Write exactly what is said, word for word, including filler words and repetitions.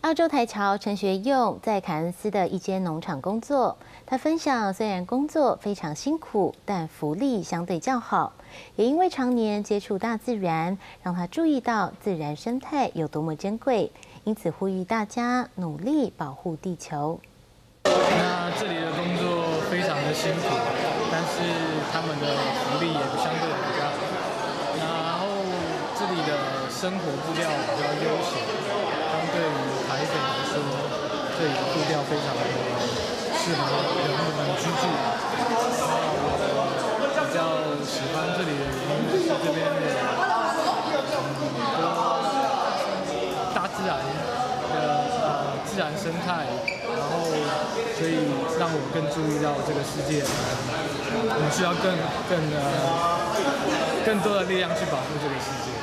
澳洲台侨陈学用在凯恩斯的一间农场工作。他分享，虽然工作非常辛苦，但福利相对较好。也因为常年接触大自然，让他注意到自然生态有多么珍贵，因此呼吁大家努力保护地球。 那这里的工作非常的辛苦，但是他们的福利也相对比较好。然后这里的生活步调比较悠闲，相对于台北来说，这里的步调非常的适合人们居住。那我比较喜欢这里的原因是这边的很多大自然的呃自然生态。然后，所以让我更注意到这个世界，我们需要更更呃更多的力量去保护这个世界。